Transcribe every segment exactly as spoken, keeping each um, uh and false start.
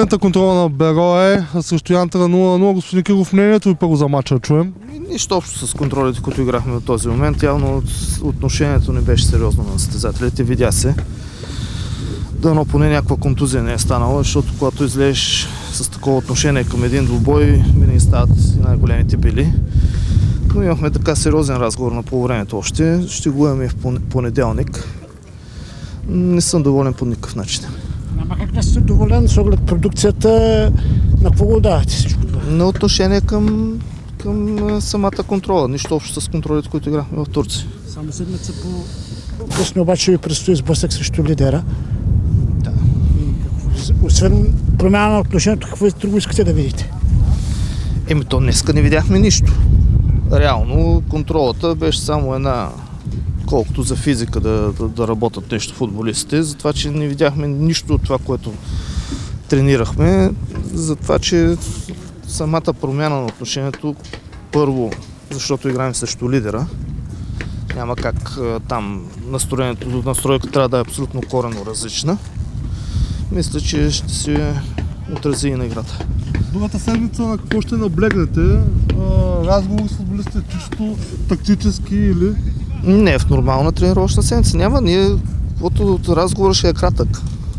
Последната контрола на Берое срещу Янтара нула на нула. Господин Киров, мнението ви първо за матча чуем? Нищо общо с контролите, които играхме до този момент. Явно отношението не беше сериозно на състезателите. Видя се. Дано поне някаква контузия не е станала, защото когато излезеш с такова отношение към един двубой, винаги стават най-големите били. Но имахме така сериозен разговор на полувремето още. Ще го имаме в понеделник. Не съм доволен по никакъв начин. Няма как да сте доволен с оглед продукцията, на какво го давате всичко това? На отношение към, към самата контрола. Нищо общо с контролите, които играхме в Турция. Само седмица по-късно обаче ви предстои сблъсък срещу лидера. Да. Освен промяна на отношението, какво друго искате да видите? Еми то днеска не видяхме нищо. Реално контролата беше само една, колкото за физика да, да, да работят нещо футболистите, затова че не видяхме нищо от това, което тренирахме, затова че самата промяна на отношението, първо, защото играем срещу лидера, няма как там настроението, настройка трябва да е абсолютно коренно различна. Мисля, че ще се отрази и на играта. Другата седмица на какво ще наблегнете? Разговори с футболистите, чисто тактически или? Не, в нормална тренировъчна седмица няма. Ние, каквото разговор ще е кратък.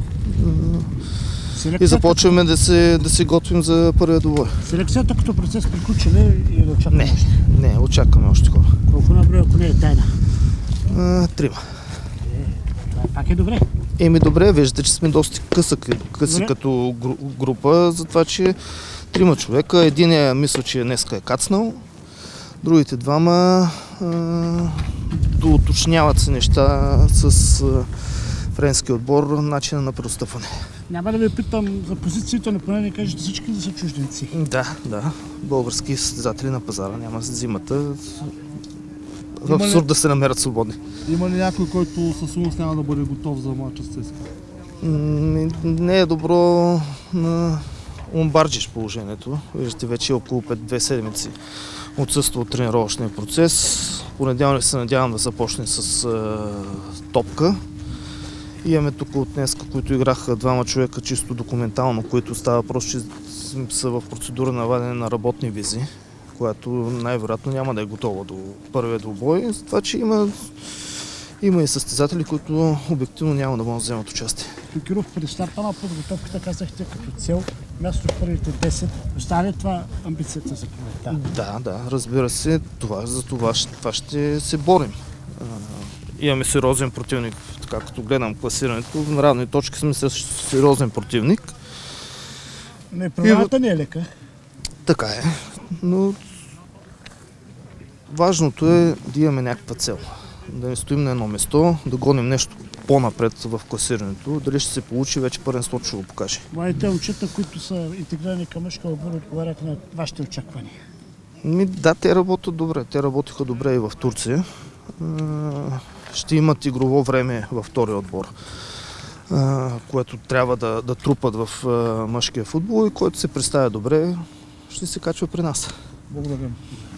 И започваме да се, да се готвим за първия двубой. Селекцията като процес приключи ли или очакваме не, още? Не, очакваме още хора. Колко наброя, ако не е тайна? А, трима. Е, това пак е добре. Еми добре, виждате, че сме доста къси, къси като група, затова че трима човека. Единия мисля, че днеска е кацнал, другите двама а, доуточняват се неща с а, френския отбор, начина на преотстъпване. Няма да ви питам за позициите, но поне не кажете всички да са чужденци. Да, да. Български състезатели на пазара няма зимата. В абсурд да се намерят свободни. Има ли някой, който със сигурност няма да бъде готов за мача с ЦСКА? Не е добро на Ломбарджиш положението. Виждате, вече около пет-две седмици отсъства от тренировъчния процес. Понеделник се надявам да започне с е, топка. Имаме тук от днес, които играха двама човека чисто документално, които става просто, че са в процедура на вадене на работни визи, която най-вероятно няма да е готова до първия двубой. Затова, че има, има и състезатели, които обективно няма да могат да вземат участие. Киров, при старта на подготовката казахте като цел място в първите десет. Остава ли това амбицията за пролетта? Да, да, разбира се. Това, за това, това ще се борим. Имаме сериозен противник, така като гледам класирането. На равни точки сме с сериозен противник. Не, промяната не е лека. Така е, но важното е да имаме някаква цел. Да не стоим на едно место, да гоним нещо по-напред в класирането. Дали ще се получи, вече първенството ще го покаже. Младите момчета, които са интегрирани към мъжкия отбор, отговарят на вашите очаквания? Ми, да, те работят добре. Те работиха добре и в Турция. Ще имат игрово време във втория отбор, което трябва да, да трупат в мъжкия футбол и който се представя добре, ще се качва при нас. Благодаря.